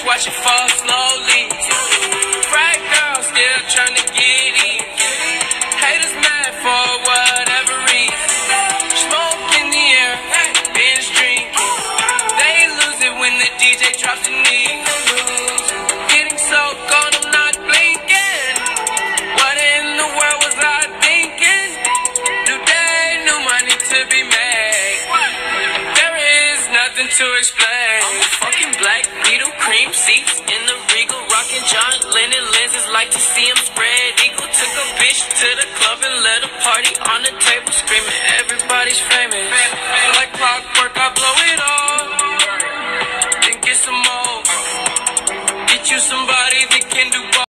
watch it fall slowly. Right girl still trying to get in. Haters mad for whatever reason. Smoke in the air, binge drink. They lose it when the DJ drops the knee. Getting so cold, I'm not blinking. What in the world was I thinking? New day, new money to be made. There is nothing to explain. I'm a fucking black beetle, cream seats in the Regal, rocking John Lennon lenses, like to see him spread eagle. Took a bitch to the club and let a party on the table, screaming everybody's famous. Like clockwork, I blow it all, then get some more. Get you somebody that can do